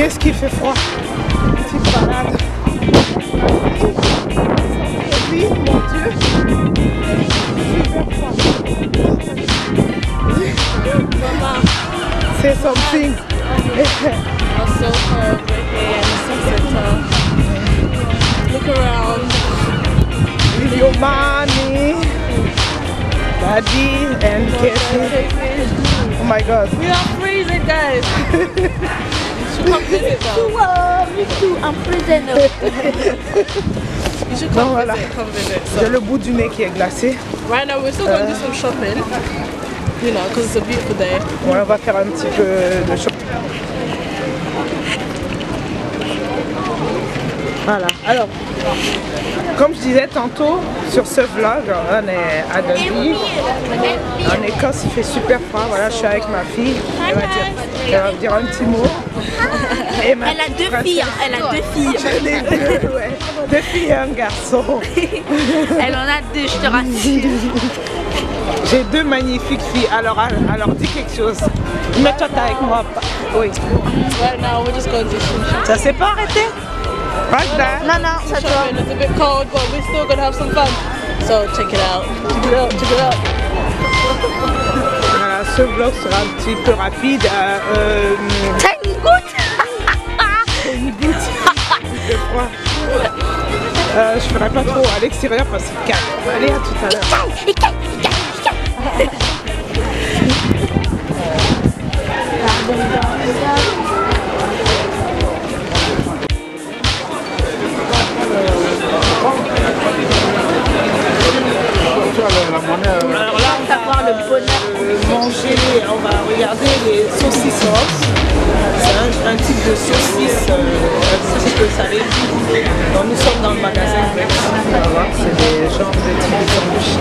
Qu'est-ce qui fait froid? Petite balade. Oui, mon Dieu. Super froid. Say something. I'm so cold right here in the sunset. Look around. With your mommy, daddy, and Casey. Oh my God. We are freezing, guys. You should come visit though. Me too, I'm freezing. You should Non, come voilà. come visit. J'ai So, le bout du nez qui est glacé. right now we're still going to do some shopping. You know, because it's a beautiful day. Ouais, on va faire un petit peu de shopping. Voilà. Alors, comme je disais tantôt sur ce vlog, on est à Dundee. En Écosse, il fait super froid. Voilà, je suis avec ma fille. Elle va me dire un petit mot. Et Elle a deux filles, elle a deux filles. J'en ai deux, ouais. Deux filles et un garçon. Elle en a deux, je te rassure. J'ai deux magnifiques filles. Alors dis quelque chose. Mets-toi avec moi. Oui. Right now we're just going to do some shopping. Ça s'est pas arrêté? Like that. Non, non, ça doit. Shopping. It's a bit cold, but we're still going to have some fun. So check it out. Check it out. Check it out. Voilà, ce vlog sera un petit peu rapide. T'as une goutte? Une goutte de froid. Je ferai pas trop à l'extérieur parce qu'il calme. Allez, à tout à l'heure. Alors là, on va voir le bonheur manger, on va regarder les saucissons. C'est un type de saucisse un petit peu salé. Donc nous sommes dans le magasin Rex. On va voir, c'est des genres de types de sandwich.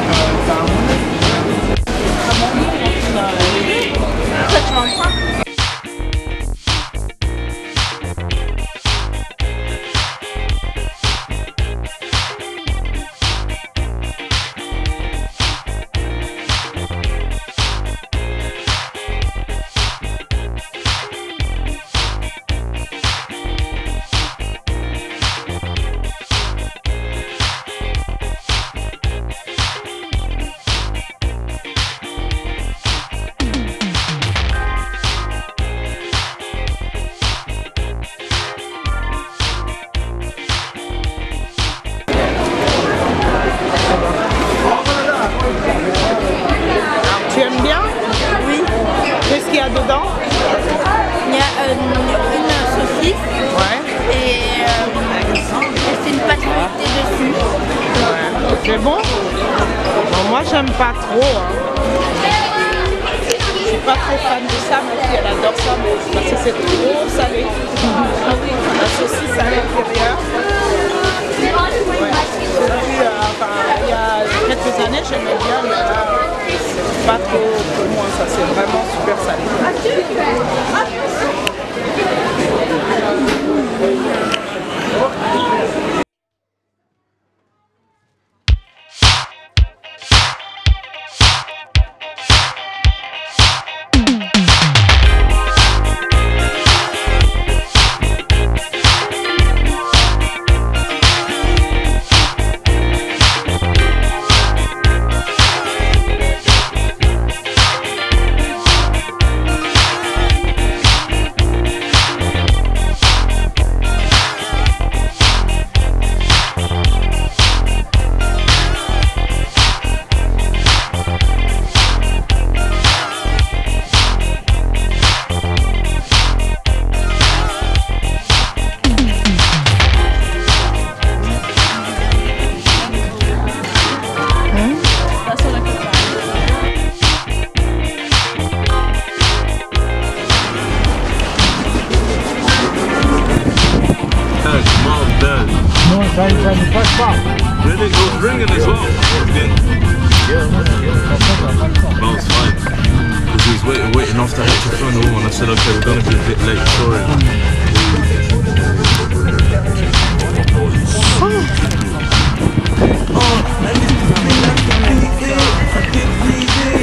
Tu aimes bien? Oui. Qu'est-ce qu'il y a dedans? Il y a une saucisse Ouais. et c'est une pâte feuilletée dessus. Ouais. C'est bon? Bon, moi j'aime pas trop. Je suis pas trop fan de ça, ma fille elle adore ça, mais parce que c'est trop salé. La saucisse à l'intérieur. Ouais. Depuis, il y a quelques années j'aimais bien, mais là c'est pas trop pour moi, ça c'est vraiment super salé. Really? It was ringing as well. No, it's fine. Because he was waiting after I had to phone the woman. I said, okay, we're going to be a bit late. Sorry.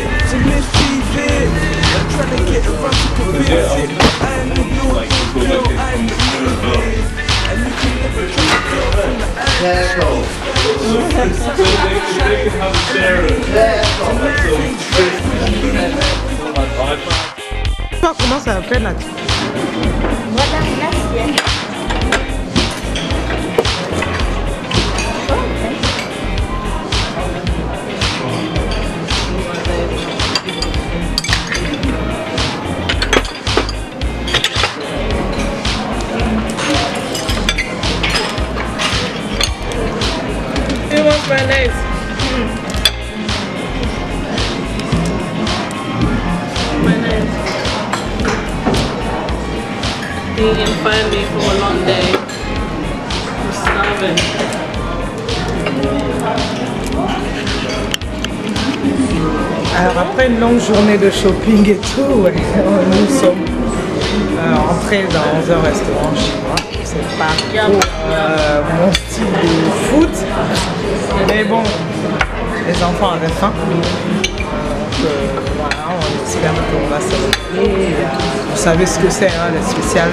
Trying to get around to convince it. I ain't no Comment ça va faire là? Voilà l'assiette. Who wants mayonnaise? Mayonnaise. Eating finally for a long day. I'm starving. Alors après une longue journée de shopping et tout, ouais, nous sommes entrés dans un restaurant chinois. C'est pas trop mon style de foot, mais bon, les enfants avaient faim. Donc voilà, on espère qu'on va s'amuser. Vous savez ce que c'est, hein, les spéciales,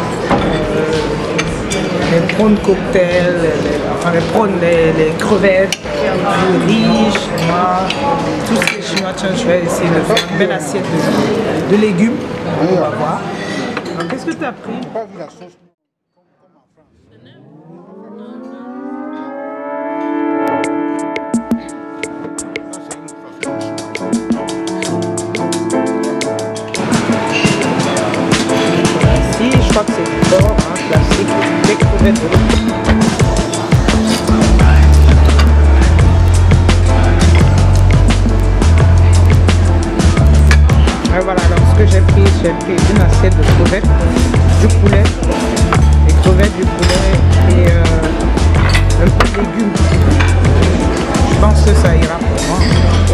les prawns cocktails, enfin les prawns, les crevettes, le riz chinois, tout ce qui est chinois. Tiens, je vais essayer de faire une belle assiette de légumes. On va voir. Qu'est-ce que tu as pris? Je crois que c'est du porc, hein, classique, des crevettes de l'eau. Et voilà, alors ce que j'ai pris une assiette de crevettes, du poulet, des crevettes, du poulet et un peu de légumes. Je pense que ça ira pour moi.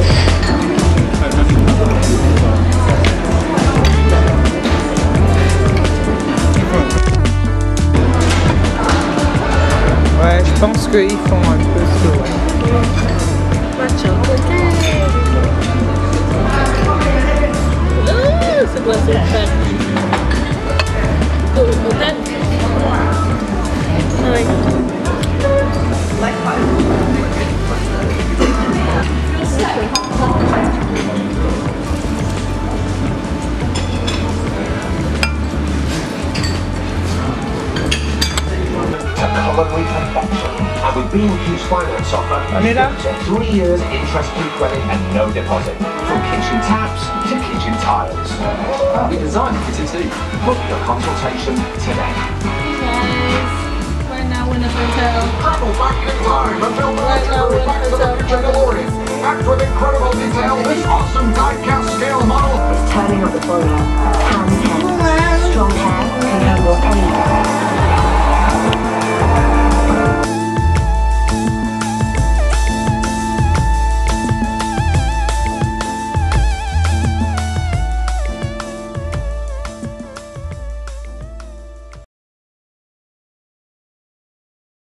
Ouais, je pense qu'ils font un peu ce que C'est quoi cette fête? Peut-être. Oui. And with B&Q's finance offer, you get 3 years interest-free credit and no deposit. From kitchen taps to kitchen tiles. We designed it for two. Book your consultation today. Right now we're in a hotel. Travel back in time and build the back to the future DeLorean. Packed with incredible detail, this awesome die-cast scale model Turning up the volume. Hands tense. Strong hair can handle